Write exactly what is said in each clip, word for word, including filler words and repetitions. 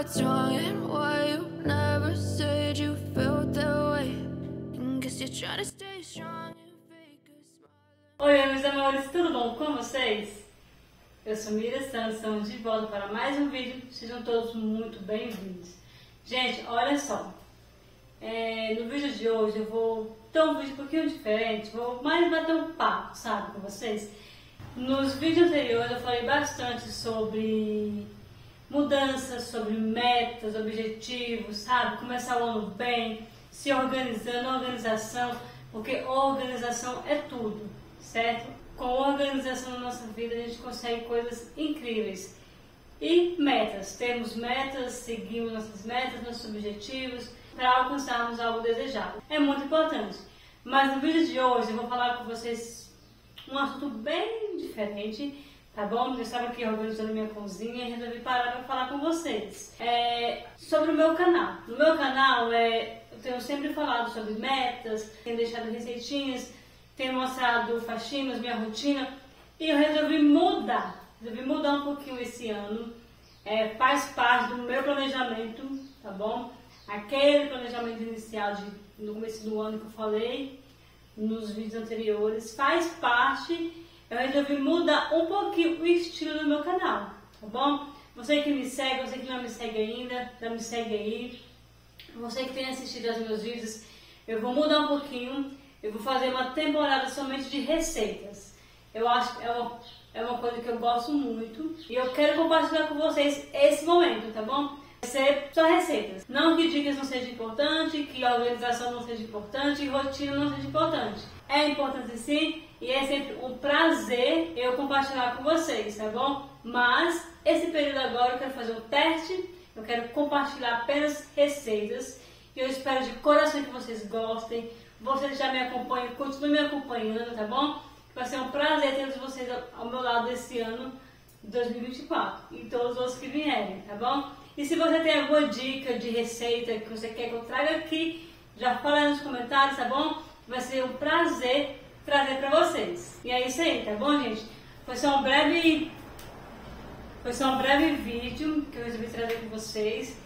what's wrong and why you never said you felt that way. And guess you're trying to stay strong and fake a smile. Oi, meus amores, tudo bom com vocês? Eu sou Mira Santos, estamos de volta para mais um vídeo. Sejam todos muito bem-vindos. Gente, olha só. É, no vídeo de hoje eu vou ter um vídeo um pouquinho diferente. Vou mais bater um papo, sabe, com vocês. Nos vídeos anteriores eu falei bastante sobre mudanças, sobre metas, objetivos, sabe? Começar o ano bem, se organizando, organização, porque organização é tudo, certo? Com organização na nossa vida a gente consegue coisas incríveis. E metas, temos metas, seguimos nossas metas, nossos objetivos para alcançarmos algo desejado. É muito importante. Mas no vídeo de hoje eu vou falar com vocês um assunto bem diferente, tá bom? Eu estava aqui organizando minha cozinha e resolvi parar para falar com vocês. É, sobre o meu canal. No meu canal é, eu tenho sempre falado sobre metas, tenho deixado receitinhas, tenho mostrado faxinas, minha rotina, e eu resolvi mudar. Resolvi mudar um pouquinho esse ano. É, faz parte do meu planejamento, tá bom? Aquele planejamento inicial de, no começo do ano que eu falei nos vídeos anteriores, faz parte. Eu resolvi mudar um pouquinho o estilo do meu canal, tá bom? Você que me segue, você que não me segue ainda, já me segue aí. Você que tem assistido aos meus vídeos, eu vou mudar um pouquinho. Eu vou fazer uma temporada somente de receitas. Eu acho que é uma, é uma coisa que eu gosto muito e eu quero compartilhar com vocês esse momento, tá bom? Vai ser só receitas. Não que dicas não sejam importantes, que organização não seja importante, e rotina não seja importante. É importante sim, e é sempre um prazer eu compartilhar com vocês, tá bom? Mas esse período agora eu quero fazer um teste, eu quero compartilhar apenas receitas, e eu espero de coração que vocês gostem. Vocês já me acompanham, continuem me acompanhando, tá bom? Vai ser um prazer ter vocês ao meu lado esse ano dois mil e vinte e quatro e todos os que vierem, tá bom? E se você tem alguma dica de receita que você quer que eu traga aqui, já fala aí nos comentários, tá bom? Vai ser um prazer trazer pra vocês. E é isso aí, tá bom, gente? Foi só um breve, foi só um breve vídeo que eu resolvi trazer com vocês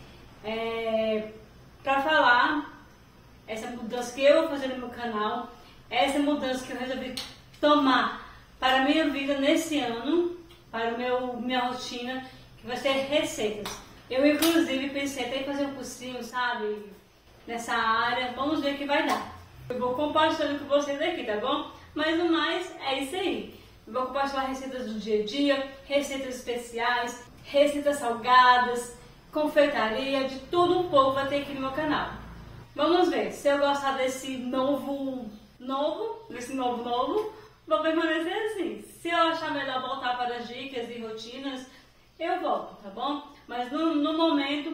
é, pra falar essa mudança que eu vou fazer no meu canal, essa mudança que eu resolvi tomar para a minha vida nesse ano, para o meu, minha rotina, que vai ser receitas. Eu, inclusive, pensei até em fazer um cursinho, sabe, nessa área. Vamos ver o que vai dar. Eu vou compartilhando com vocês aqui, tá bom? Mas no mais, é isso aí. Eu vou compartilhar receitas do dia a dia, receitas especiais, receitas salgadas, confeitaria, de tudo um pouco vai ter aqui no meu canal. Vamos ver, se eu gostar desse novo, novo, desse novo novo, vou permanecer assim. Se eu achar melhor voltar para as dicas e rotinas, eu volto, tá bom? Mas no, no momento,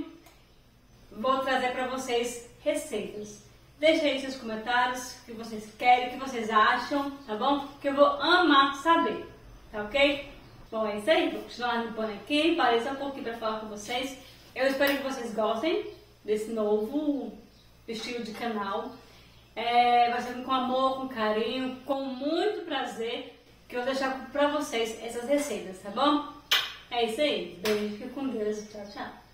vou trazer para vocês receitas. Deixa aí seus comentários, o que vocês querem, o que vocês acham, tá bom? Que eu vou amar saber, tá ok? Bom, é isso aí, vou continuar limpando aqui, parei só um pouquinho para falar com vocês. Eu espero que vocês gostem desse novo estilo de canal. É, vai ser com amor, com carinho, com muito prazer que eu vou deixar pra vocês essas receitas, tá bom? É isso aí. Beijo, fique com Deus. Tchau, tchau.